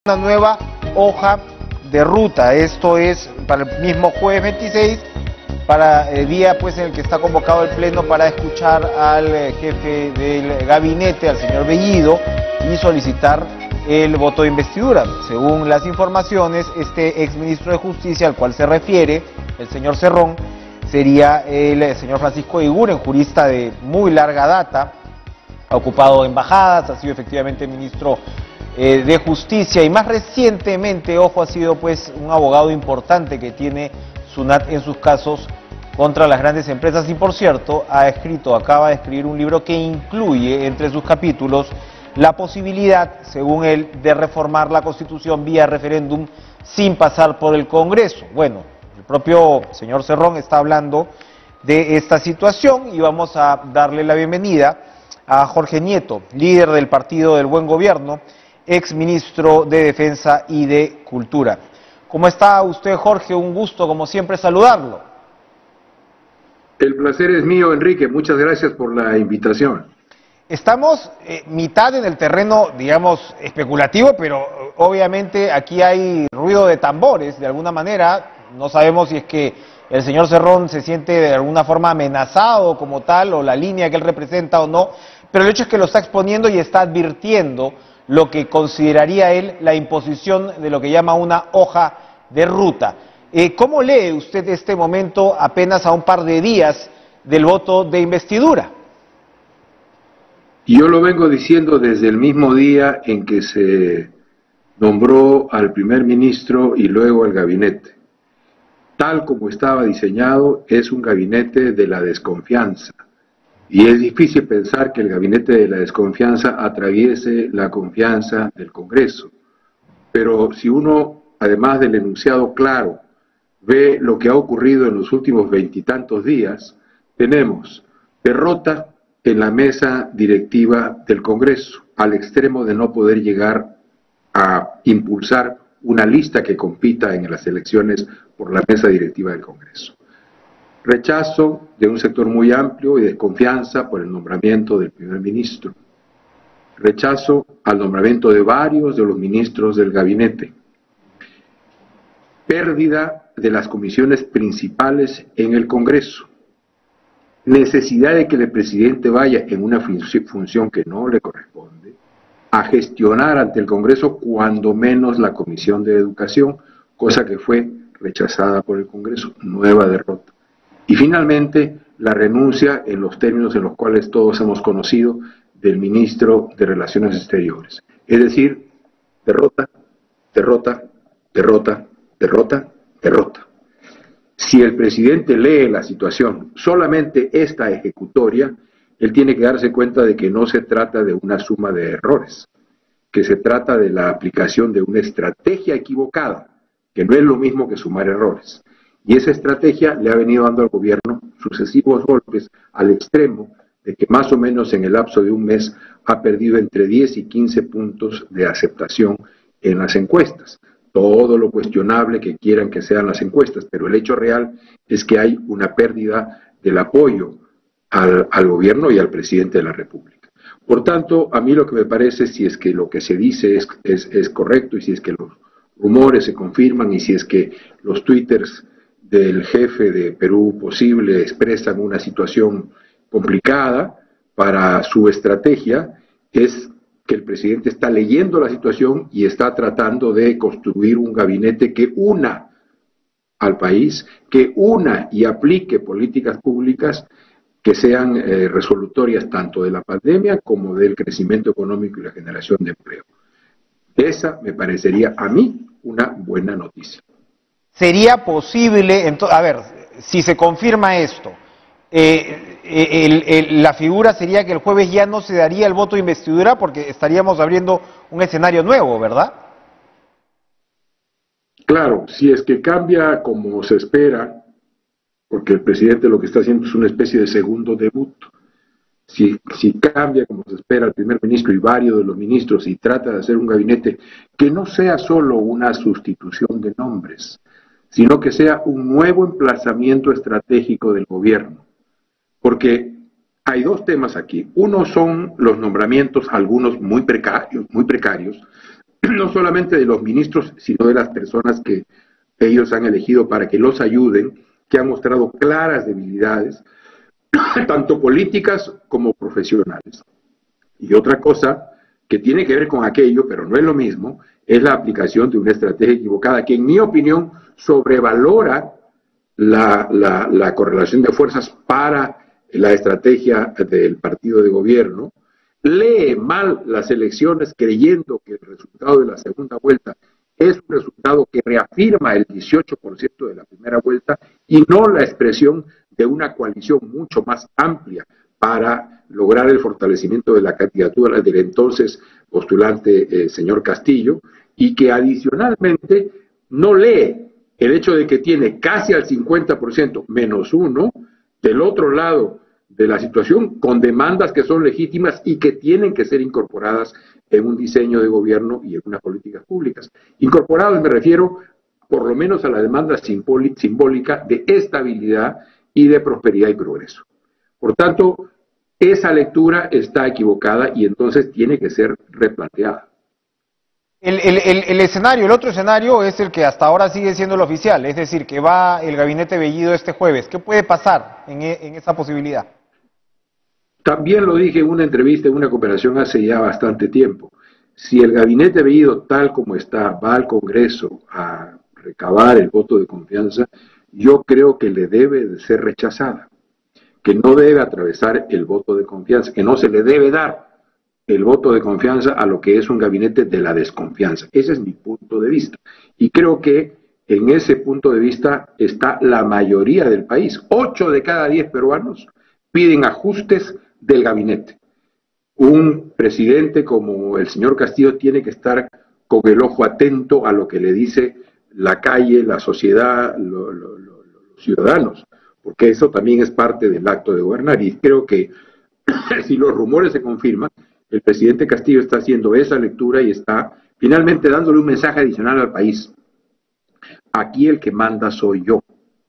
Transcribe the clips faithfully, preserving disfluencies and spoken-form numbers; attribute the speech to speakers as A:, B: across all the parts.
A: una nueva hoja de ruta. Esto es para el mismo jueves veintiséis, para el día pues en el que está convocado el pleno para escuchar al jefe del gabinete, al señor Bellido, y solicitar el voto de investidura. Según las informaciones, este exministro de Justicia al cual se refiere el señor Cerrón sería el señor Francisco Eguiguren, jurista de muy larga data, ha ocupado embajadas, ha sido efectivamente ministro eh, de Justicia y más recientemente, ojo, ha sido pues un abogado importante que tiene SUNAT en sus casos contra las grandes empresas y, por cierto, ha escrito, acaba de escribir un libro que incluye entre sus capítulos la posibilidad, según él, de reformar la Constitución vía referéndum sin pasar por el Congreso. Bueno, el propio señor Cerrón está hablando de esta situación y vamos a darle la bienvenida a Jorge Nieto, líder del Partido del Buen Gobierno, ex ministro de Defensa y de Cultura. ¿Cómo está usted, Jorge? Un gusto, como siempre, saludarlo.
B: El placer es mío, Enrique. Muchas gracias por la invitación.
A: Estamos eh, mitad en el terreno, digamos, especulativo, pero obviamente aquí hay ruido de tambores, de alguna manera. No sabemos si es que el señor Cerrón se siente de alguna forma amenazado como tal, o la línea que él representa o no, pero el hecho es que lo está exponiendo y está advirtiendo lo que consideraría él la imposición de lo que llama una hoja de ruta. Eh, ¿Cómo lee usted este momento apenas a un par de días del voto de investidura?
B: Yo lo vengo diciendo desde el mismo día en que se nombró al primer ministro y luego al gabinete. Tal como estaba diseñado, es un gabinete de la desconfianza. Y es difícil pensar que el gabinete de la desconfianza atraviese la confianza del Congreso. Pero si uno, además del enunciado claro, ve lo que ha ocurrido en los últimos veintitantos días, tenemos derrota en la mesa directiva del Congreso, al extremo de no poder llegar a impulsar una lista que compita en las elecciones por la mesa directiva del Congreso. Rechazo de un sector muy amplio y desconfianza por el nombramiento del primer ministro. Rechazo al nombramiento de varios de los ministros del gabinete. Pérdida de las comisiones principales en el Congreso. Necesidad de que el presidente vaya en una función que no le corresponde a gestionar ante el Congreso cuando menos la Comisión de Educación, cosa que fue rechazada por el Congreso. Nueva derrota. Y finalmente, la renuncia en los términos en los cuales todos hemos conocido del ministro de Relaciones Exteriores. Es decir, derrota, derrota, derrota, derrota, derrota. Si el presidente lee la situación, solamente esta ejecutoria, él tiene que darse cuenta de que no se trata de una suma de errores, que se trata de la aplicación de una estrategia equivocada, que no es lo mismo que sumar errores. Y esa estrategia le ha venido dando al gobierno sucesivos golpes al extremo de que más o menos en el lapso de un mes ha perdido entre diez y quince puntos de aceptación en las encuestas. Todo lo cuestionable que quieran que sean las encuestas, pero el hecho real es que hay una pérdida del apoyo al, al gobierno y al presidente de la República. Por tanto, a mí lo que me parece, si es que lo que se dice es, es, es correcto y si es que los rumores se confirman y si es que los twitters del jefe de Perú Posible expresan una situación complicada para su estrategia, es que el presidente está leyendo la situación y está tratando de construir un gabinete que una al país, que una y aplique políticas públicas que sean eh, resolutorias tanto de la pandemia como del crecimiento económico y la generación de empleo. Esa me parecería a mí una buena noticia.
A: ¿Sería posible, a ver, si se confirma esto, eh, el, el, la figura sería que el jueves ya no se daría el voto de investidura porque estaríamos abriendo un escenario nuevo, ¿verdad?
B: Claro, si es que cambia como se espera, porque el presidente lo que está haciendo es una especie de segundo debut, si, si cambia como se espera el primer ministro y varios de los ministros y trata de hacer un gabinete que no sea solo una sustitución de nombres, sino que sea un nuevo emplazamiento estratégico del gobierno. Porque hay dos temas aquí. Uno son los nombramientos, algunos muy precarios, muy precarios, no solamente de los ministros, sino de las personas que ellos han elegido para que los ayuden, que han mostrado claras debilidades, tanto políticas como profesionales. Y otra cosa que tiene que ver con aquello, pero no es lo mismo, es la aplicación de una estrategia equivocada, que en mi opinión sobrevalora la, la, la correlación de fuerzas para la estrategia del partido de gobierno, lee mal las elecciones creyendo que el resultado de la segunda vuelta es un resultado que reafirma el dieciocho por ciento de la primera vuelta y no la expresión de una coalición mucho más amplia para lograr el fortalecimiento de la candidatura del entonces postulante eh, señor Castillo, y que adicionalmente no lee el hecho de que tiene casi al cincuenta por ciento menos uno del otro lado de la situación, con demandas que son legítimas y que tienen que ser incorporadas en un diseño de gobierno y en unas políticas públicas. Incorporadas me refiero por lo menos a la demanda simbólica de estabilidad y de prosperidad y progreso. Por tanto, esa lectura está equivocada y entonces tiene que ser replanteada.
A: El, el, el, el escenario, el otro escenario es el que hasta ahora sigue siendo el oficial, es decir, que va el gabinete Bellido este jueves. ¿Qué puede pasar en, en esa posibilidad?
B: También lo dije en una entrevista, en una cooperación hace ya bastante tiempo. Si el gabinete Bellido, tal como está, va al Congreso a recabar el voto de confianza, yo creo que le debe de ser rechazada, que no debe atravesar el voto de confianza, que no se le debe dar el voto de confianza a lo que es un gabinete de la desconfianza. Ese es mi punto de vista. Y creo que en ese punto de vista está la mayoría del país. Ocho de cada diez peruanos piden ajustes del gabinete. Un presidente como el señor Castillo tiene que estar con el ojo atento a lo que le dice la calle, la sociedad, lo, lo, lo, los ciudadanos, porque eso también es parte del acto de gobernar. Y creo que si los rumores se confirman, el presidente Castillo está haciendo esa lectura y está finalmente dándole un mensaje adicional al país. Aquí el que manda soy yo.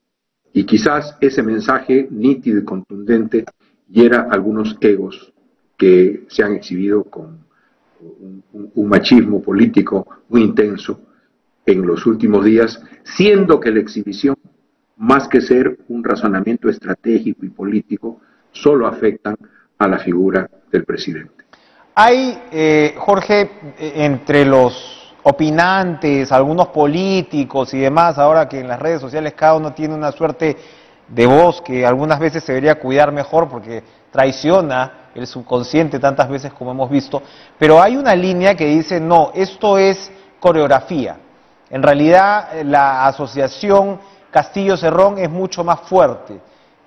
B: Y quizás ese mensaje nítido y contundente hiera algunos egos que se han exhibido con un, un, un machismo político muy intenso en los últimos días, siendo que la exhibición, más que ser un razonamiento estratégico y político, solo afectan a la figura del presidente.
A: Hay, eh, Jorge, entre los opinantes, algunos políticos y demás, ahora que en las redes sociales cada uno tiene una suerte de voz que algunas veces se debería cuidar mejor porque traiciona el subconsciente tantas veces como hemos visto, pero hay una línea que dice, no, esto es coreografía. En realidad la asociación Castillo-Cerrón es mucho más fuerte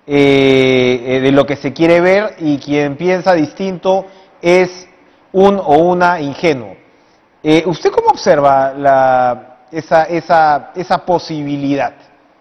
A: eh, de lo que se quiere ver, y quien piensa distinto es un o una ingenuo. Eh, ¿Usted cómo observa la, esa, esa, esa posibilidad?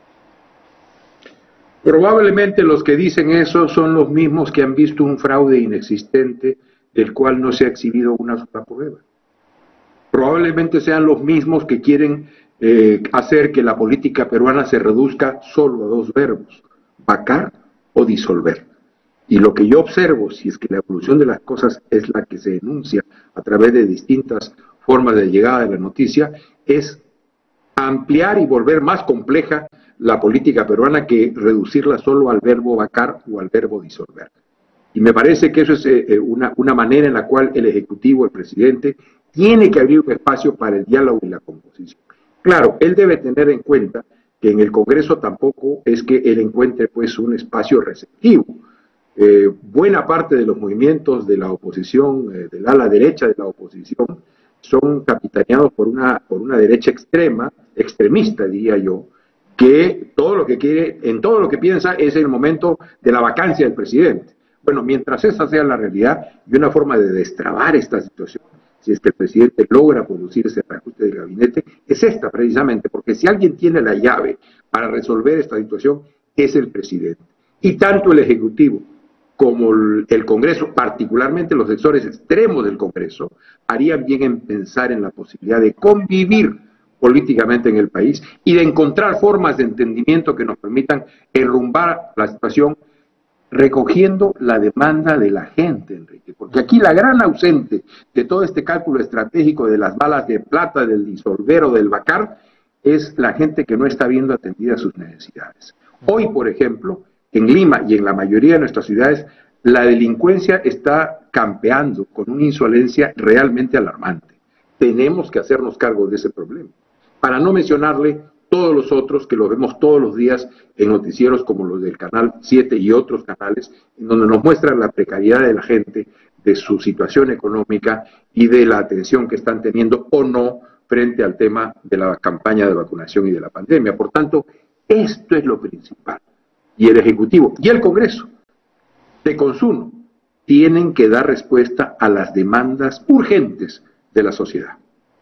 B: Probablemente los que dicen eso son los mismos que han visto un fraude inexistente del cual no se ha exhibido una sola prueba. Probablemente sean los mismos que quieren eh, hacer que la política peruana se reduzca solo a dos verbos, vacar o disolver. Y lo que yo observo, si es que la evolución de las cosas es la que se denuncia a través de distintas formas de llegada de la noticia, es ampliar y volver más compleja la política peruana que reducirla solo al verbo vacar o al verbo disolver. Y me parece que eso es eh, una, una manera en la cual el Ejecutivo, el presidente, tiene que abrir un espacio para el diálogo y la composición. Claro, él debe tener en cuenta que en el Congreso tampoco es que él encuentre pues un espacio receptivo. Eh, buena parte de los movimientos de la oposición, eh, del ala derecha de la oposición, son capitaneados por una, por una derecha extrema, extremista diría yo, que todo lo que quiere, en todo lo que piensa es el momento de la vacancia del presidente. Bueno, mientras esa sea la realidad y una forma de destrabar esta situación, si es que el presidente logra producir ese reajuste del gabinete, es esta precisamente, porque si alguien tiene la llave para resolver esta situación, es el presidente. Y tanto el Ejecutivo como el Congreso, particularmente los sectores extremos del Congreso, harían bien en pensar en la posibilidad de convivir políticamente en el país y de encontrar formas de entendimiento que nos permitan enrumbar la situación recogiendo la demanda de la gente, Enrique, porque aquí la gran ausente de todo este cálculo estratégico de las balas de plata, del disolver o del vacar, es la gente que no está viendo atendidas sus necesidades. Hoy, por ejemplo, en Lima y en la mayoría de nuestras ciudades, la delincuencia está campeando con una insolencia realmente alarmante. Tenemos que hacernos cargo de ese problema. Para no mencionarle todos los otros que lo vemos todos los días en noticieros como los del Canal siete y otros canales, en donde nos muestran la precariedad de la gente, de su situación económica y de la atención que están teniendo o no frente al tema de la campaña de vacunación y de la pandemia. Por tanto, esto es lo principal. Y el Ejecutivo y el Congreso, de consumo, tienen que dar respuesta a las demandas urgentes de la sociedad.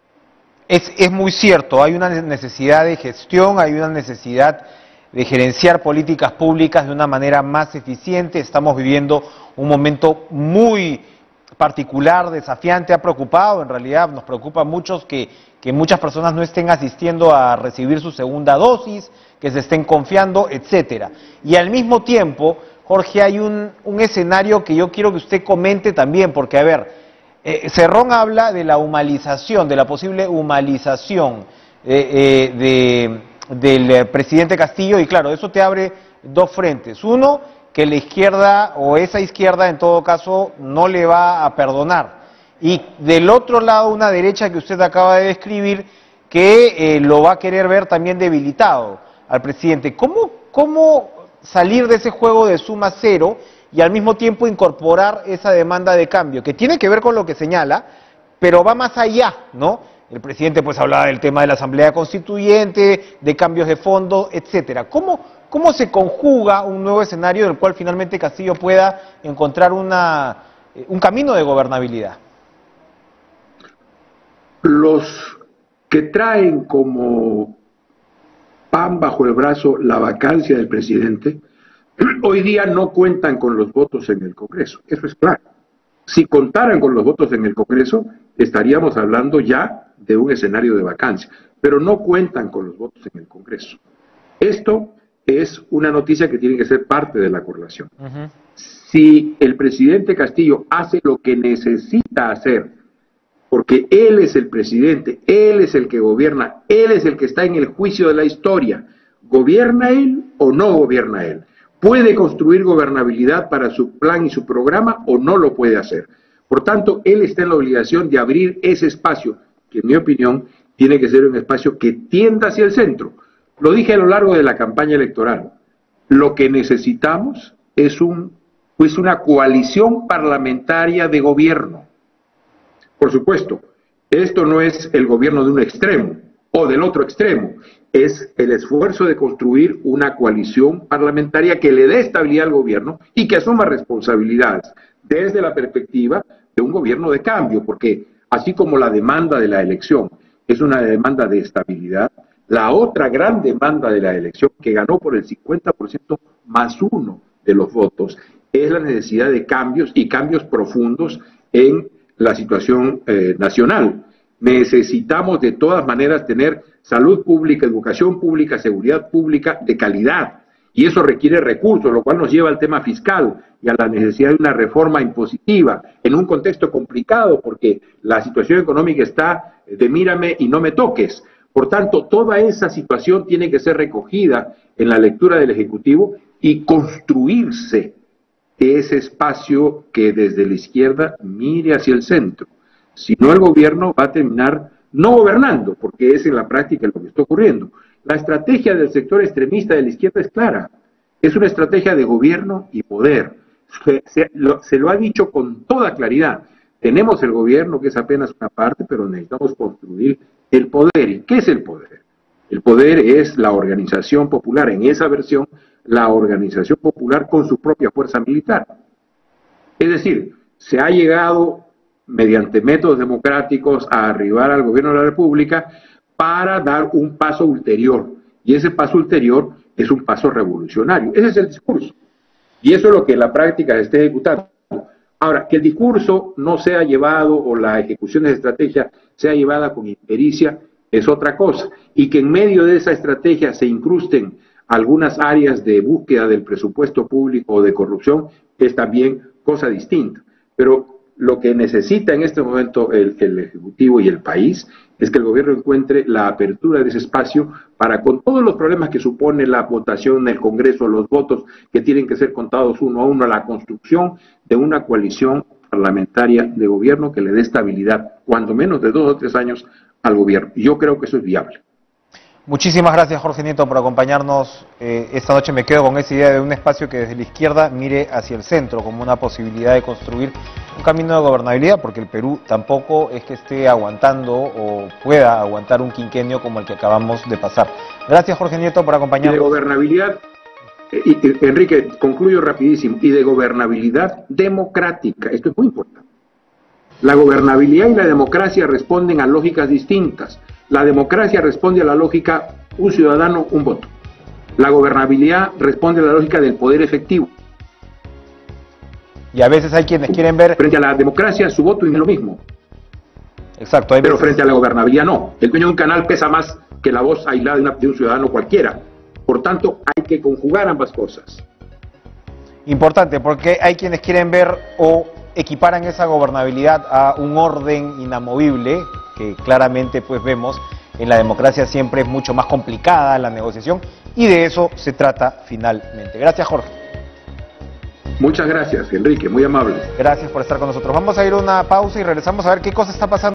A: Es, es muy cierto, hay una necesidad de gestión, hay una necesidad de gerenciar políticas públicas de una manera más eficiente. Estamos viviendo un momento muy particular, desafiante, ha preocupado, en realidad nos preocupa mucho que, que muchas personas no estén asistiendo a recibir su segunda dosis, que se estén confiando, etcétera. Y al mismo tiempo, Jorge, hay un, un escenario que yo quiero que usted comente también, porque a ver, Eh, Cerrón habla de la humanización, de la posible humanización eh, eh, de, del presidente Castillo, y claro, eso te abre dos frentes. Uno, que la izquierda, o esa izquierda en todo caso, no le va a perdonar. Y del otro lado, una derecha que usted acaba de describir, que eh, lo va a querer ver también debilitado al presidente. ¿Cómo, cómo salir de ese juego de suma cero y al mismo tiempo incorporar esa demanda de cambio, que tiene que ver con lo que señala, pero va más allá, ¿no? El presidente pues hablaba del tema de la Asamblea Constituyente, de cambios de fondo, etcétera. ¿Cómo, cómo se conjuga un nuevo escenario del cual finalmente Castillo pueda encontrar una, un camino de gobernabilidad?
B: Los que traen como pan bajo el brazo la vacancia del presidente, hoy día no cuentan con los votos en el Congreso, eso es claro. Si contaran con los votos en el Congreso, estaríamos hablando ya de un escenario de vacancia, pero no cuentan con los votos en el Congreso. Esto es una noticia que tiene que ser parte de la correlación. Uh-huh. Si el presidente Castillo hace lo que necesita hacer, porque él es el presidente, él es el que gobierna, él es el que está en el juicio de la historia, ¿gobierna él o no gobierna él? ¿Puede construir gobernabilidad para su plan y su programa o no lo puede hacer? Por tanto, él está en la obligación de abrir ese espacio, que en mi opinión tiene que ser un espacio que tienda hacia el centro. Lo dije a lo largo de la campaña electoral. Lo que necesitamos es un, pues una coalición parlamentaria de gobierno. Por supuesto, esto no es el gobierno de un extremo o del otro extremo. Es el esfuerzo de construir una coalición parlamentaria que le dé estabilidad al gobierno y que asuma responsabilidades desde la perspectiva de un gobierno de cambio, porque así como la demanda de la elección es una demanda de estabilidad, la otra gran demanda de la elección, que ganó por el cincuenta por ciento más uno de los votos, es la necesidad de cambios y cambios profundos en la situación eh, nacional. Necesitamos de todas maneras tener salud pública, educación pública, seguridad pública de calidad, y eso requiere recursos, lo cual nos lleva al tema fiscal y a la necesidad de una reforma impositiva en un contexto complicado, porque la situación económica está de mírame y no me toques. Por tanto, toda esa situación tiene que ser recogida en la lectura del Ejecutivo y construirse ese espacio que desde la izquierda mire hacia el centro. Si no, el gobierno va a terminar no gobernando, porque es en la práctica lo que está ocurriendo. La estrategia del sector extremista de la izquierda es clara. Es una estrategia de gobierno y poder. Se, se, lo, se lo ha dicho con toda claridad. Tenemos el gobierno, que es apenas una parte, pero necesitamos construir el poder. ¿Y qué es el poder? El poder es la organización popular. En esa versión, la organización popular con su propia fuerza militar. Es decir, se ha llegado mediante métodos democráticos a arribar al gobierno de la República para dar un paso ulterior. Y ese paso ulterior es un paso revolucionario. Ese es el discurso. Y eso es lo que en la práctica se está ejecutando. Ahora, que el discurso no sea llevado o la ejecución de esa estrategia sea llevada con impericia es otra cosa. Y que en medio de esa estrategia se incrusten algunas áreas de búsqueda del presupuesto público o de corrupción, es también cosa distinta. Pero lo que necesita en este momento el, el Ejecutivo y el país es que el gobierno encuentre la apertura de ese espacio para, con todos los problemas que supone la votación en el Congreso, los votos que tienen que ser contados uno a uno, a la construcción de una coalición parlamentaria de gobierno que le dé estabilidad, cuando menos de dos o tres años, al gobierno. Yo creo que eso es viable.
A: Muchísimas gracias, Jorge Nieto, por acompañarnos eh, esta noche. Me quedo con esa idea de un espacio que desde la izquierda mire hacia el centro como una posibilidad de construir un camino de gobernabilidad, porque el Perú tampoco es que esté aguantando o pueda aguantar un quinquenio como el que acabamos de pasar. Gracias, Jorge Nieto, por acompañarnos.
B: Y de gobernabilidad, eh, y, Enrique, concluyo rapidísimo, y de gobernabilidad democrática. Esto es muy importante. La gobernabilidad y la democracia responden a lógicas distintas. La democracia responde a la lógica un ciudadano, un voto. La gobernabilidad responde a la lógica del poder efectivo.
A: Y a veces hay quienes quieren ver...
B: Frente a la democracia, su voto es lo mismo.
A: Exacto. Hay
B: Pero
A: veces...
B: frente a la gobernabilidad no. El dueño de un canal pesa más que la voz aislada de, una, de un ciudadano cualquiera. Por tanto, hay que conjugar ambas cosas.
A: Importante, porque hay quienes quieren ver o equiparan esa gobernabilidad a un orden inamovible, que claramente pues vemos en la democracia siempre es mucho más complicada la negociación, y de eso se trata finalmente. Gracias, Jorge.
B: Muchas gracias, Enrique, muy amable.
A: Gracias por estar con nosotros. Vamos a ir a una pausa y regresamos a ver qué cosa está pasando.